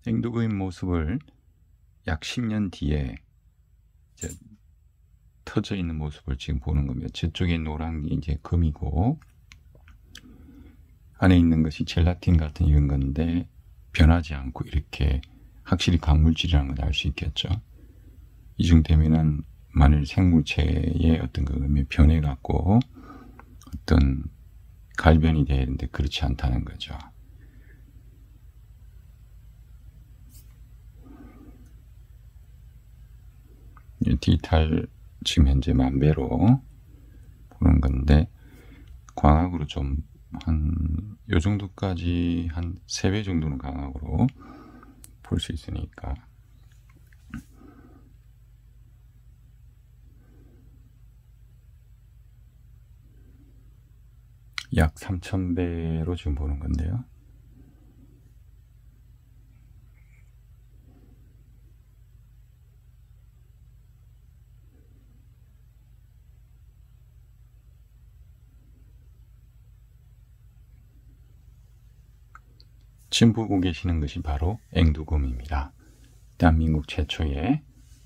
앵두금의 모습을 약 10년 뒤에 이제 터져 있는 모습을 지금 보는 겁니다. 저쪽에 노란 게 이제 금이고 안에 있는 것이 젤라틴 같은 이런 건데 변하지 않고 이렇게 확실히 광물질이라는 걸 알 수 있겠죠. 이중되면은 만일 생물체의 어떤 그 변해갖고 어떤 갈변이 돼야 되는데 그렇지 않다는 거죠. 디지털 지금 현재 만배로 보는 건데 광학으로 좀 한 요 정도까지 한 3배 정도는 광학으로 볼 수 있으니까 약 3000배로 지금 보는 건데요. 지금 보고 계시는 것이 바로 앵두금입니다. 대한민국 최초의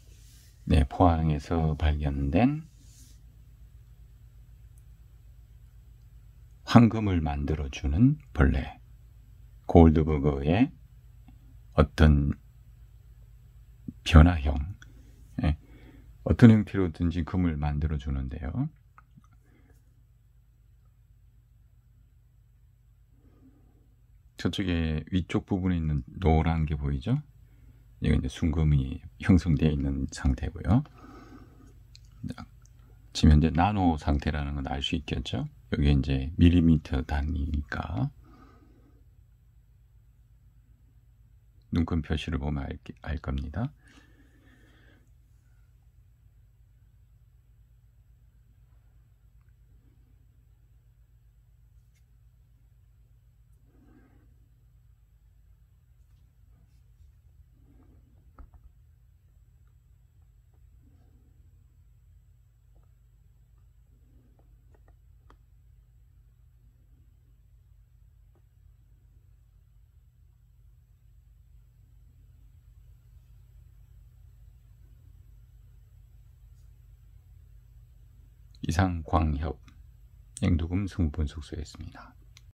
포항에서 발견된 황금을 만들어주는 벌레, 골드버거의 어떤 변화형, 어떤 형태로든지 금을 만들어주는데요. 저쪽에 위쪽 부분에 있는 노란 게 보이죠? 이건 이제 순금이 형성되어 있는 상태고요. 지금 현재 나노 상태라는 건 알 수 있겠죠? 여기 이제 밀리미터 단위니까 눈금 표시를 보면 알 겁니다. 이상 광협 앵두금 성분석소였습니다.